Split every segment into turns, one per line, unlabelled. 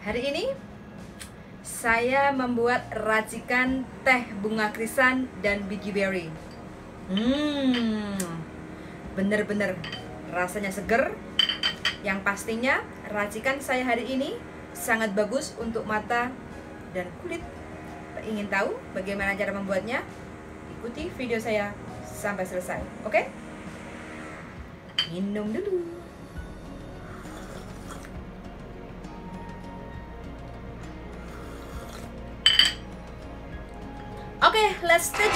Hari ini saya membuat racikan teh bunga krisan dan biji berry. Bener-bener rasanya seger. Yang pastinya racikan saya hari ini sangat bagus untuk mata dan kulit. Ingin tahu bagaimana cara membuatnya? Ikuti video saya sampai selesai. Oke? Minum dulu. Oke, let's start.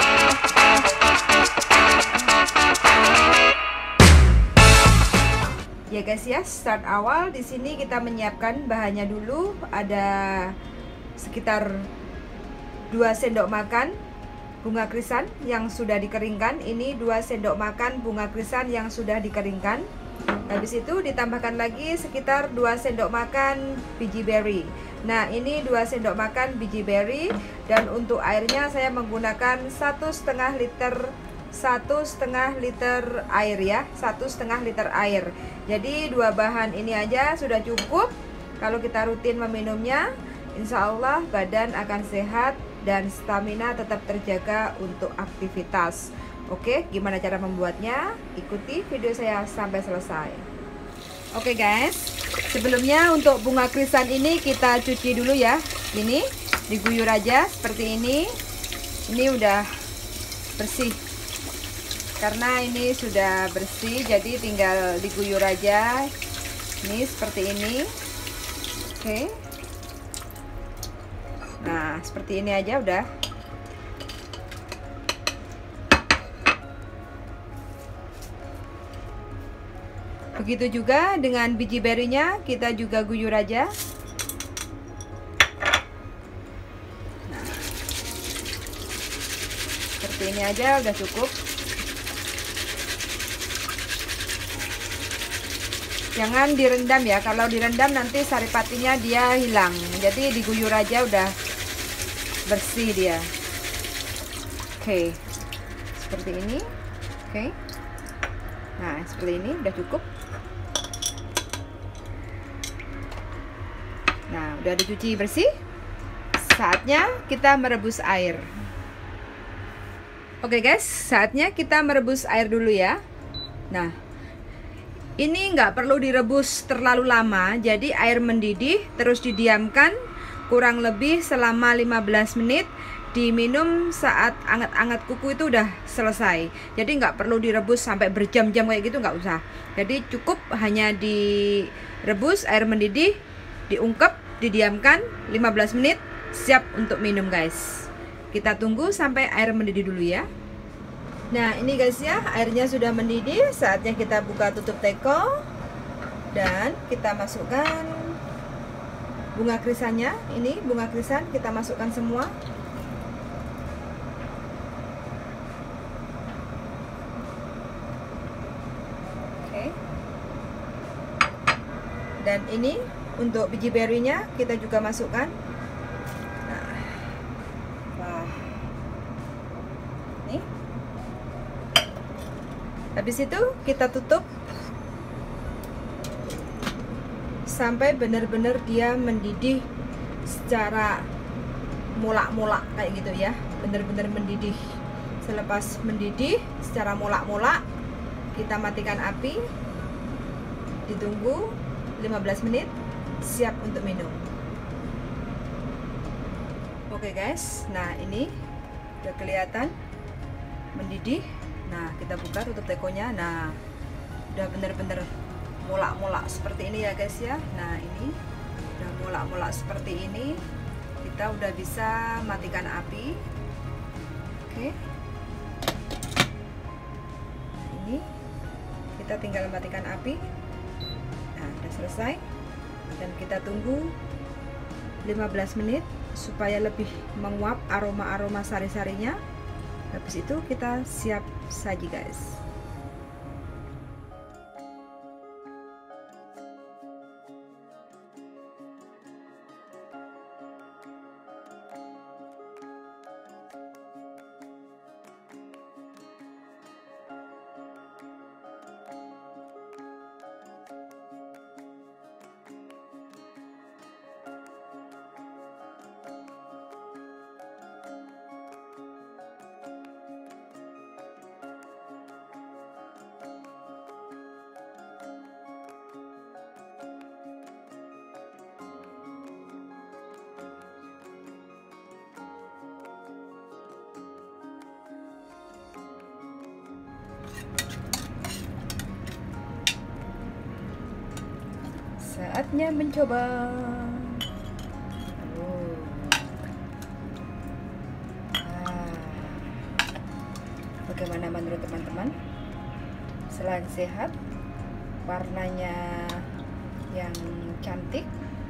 Ya guys ya, start awal di sini kita menyiapkan bahannya dulu. Ada sekitar 2 sendok makan bunga krisan yang sudah dikeringkan. Ini 2 sendok makan bunga krisan yang sudah dikeringkan. Habis itu ditambahkan lagi sekitar 2 sendok makan biji berry. Nah, ini 2 sendok makan biji berry. Dan untuk airnya saya menggunakan 1,5 liter air ya, 1,5 liter air. Jadi 2 bahan ini aja sudah cukup. Kalau kita rutin meminumnya, insya Allah badan akan sehat dan stamina tetap terjaga untuk aktivitas. Oke, gimana cara membuatnya? Ikuti video saya sampai selesai. Oke guys, sebelumnya untuk bunga krisan ini kita cuci dulu ya. Ini diguyur aja seperti ini. Ini udah bersih. Karena ini sudah bersih, jadi tinggal diguyur aja. Ini seperti ini. Oke. Nah, seperti ini aja udah. Begitu juga dengan biji berry-nya, kita juga guyur aja. Nah, seperti ini aja udah cukup. Jangan direndam ya, kalau direndam nanti saripatinya dia hilang. Jadi diguyur aja udah bersih dia. Oke, seperti ini. Oke. Nah, seperti ini udah cukup. Nah, udah dicuci bersih. Saatnya kita merebus air. Oke guys, saatnya kita merebus air dulu ya. Nah, ini nggak perlu direbus terlalu lama. Jadi air mendidih, terus didiamkan kurang lebih selama 15 menit. Diminum saat anget-anget kuku itu udah selesai. Jadi nggak perlu direbus sampai berjam-jam kayak gitu, nggak usah. Jadi cukup hanya direbus, air mendidih, diungkep, didiamkan 15 menit, siap untuk minum guys. Kita tunggu sampai air mendidih dulu ya. Nah, ini guys ya, airnya sudah mendidih. Saatnya kita buka tutup teko dan kita masukkan bunga krisannya. Ini bunga krisan kita masukkan semua. Dan ini untuk biji berry-nya kita juga masukkan. Nah, wah, nih. Habis itu kita tutup sampai benar-benar dia mendidih secara mulak-mulak kayak gitu ya, benar-benar mendidih. Selepas mendidih secara mulak-mulak, kita matikan api, ditunggu 15 menit, siap untuk minum. Oke guys, nah ini udah kelihatan mendidih. Nah, kita buka tutup tekonya. Nah, udah bener-bener mulak-mulak seperti ini ya guys ya. Nah, ini udah mulak-mulak seperti ini. Kita udah bisa matikan api. Oke. Nah, ini kita tinggal matikan api. Nah, udah selesai. Dan kita tunggu 15 menit supaya lebih menguap aroma-aroma sari-sarinya. Habis itu kita siap saji guys. Saatnya mencoba. Bagaimana menurut teman-teman? Selain sehat, warnanya yang cantik.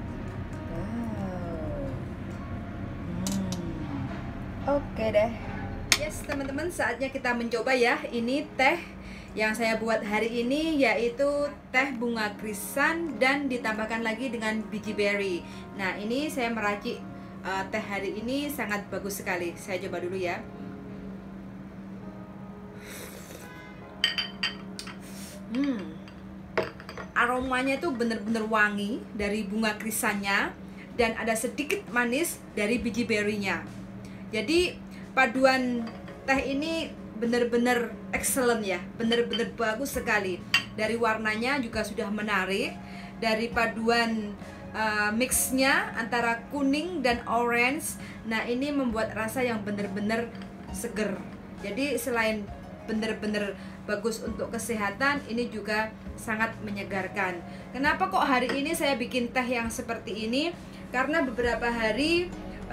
Oke deh. Yes teman-teman, saatnya kita mencoba ya. Ini teh yang saya buat hari ini yaitu teh bunga krisan dan ditambahkan lagi dengan biji berry. Nah ini saya meracik teh hari ini sangat bagus sekali. Saya coba dulu ya. Aromanya itu bener-bener wangi dari bunga krisannya dan ada sedikit manis dari biji berry-nya. Jadi paduan teh ini bener-bener excellent ya, bener-bener bagus sekali. Dari warnanya juga sudah menarik, dari paduan mixnya antara kuning dan orange. Nah ini membuat rasa yang bener-bener seger. Jadi selain bener-bener bagus untuk kesehatan, ini juga sangat menyegarkan. Kenapa kok hari ini saya bikin teh yang seperti ini? Karena beberapa hari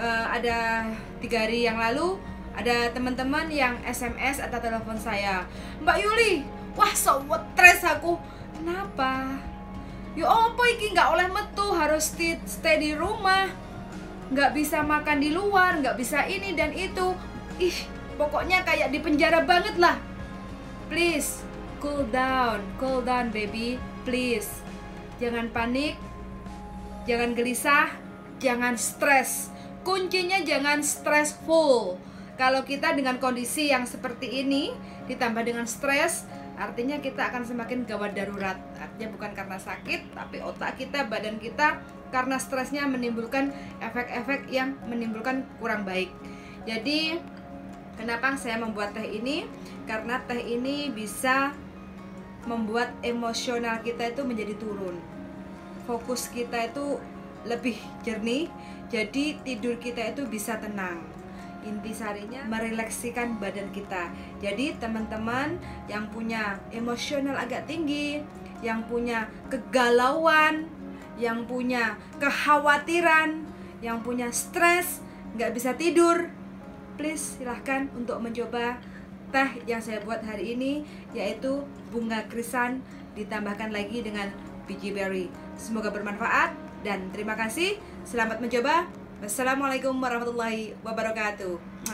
ada 3 hari yang lalu ada teman-teman yang SMS atau telepon saya, Mbak Yuli, wah stres aku. Kenapa? Yo apa iki nggak oleh metu, harus stay di rumah, nggak bisa makan di luar, nggak bisa ini dan itu. Ih, pokoknya kayak di penjara banget lah. Please, cool down baby, please. Jangan panik, jangan gelisah, jangan stres. Kuncinya jangan stressful. Kalau kita dengan kondisi yang seperti ini ditambah dengan stres, artinya kita akan semakin gawat darurat. Artinya bukan karena sakit, tapi otak kita, badan kita karena stresnya menimbulkan efek-efek yang menimbulkan kurang baik. Jadi kenapa saya membuat teh ini? Karena teh ini bisa membuat emosional kita itu menjadi turun, fokus kita itu lebih jernih, jadi tidur kita itu bisa tenang. Intisarinya mereleksikan badan kita. Jadi teman-teman yang punya emosional agak tinggi, yang punya kegalauan, yang punya kekhawatiran, yang punya stres, nggak bisa tidur, please silahkan untuk mencoba teh yang saya buat hari ini, yaitu bunga krisan ditambahkan lagi dengan biji berry. Semoga bermanfaat dan terima kasih. Selamat mencoba. Wassalamualaikum warahmatullahi wabarakatuh.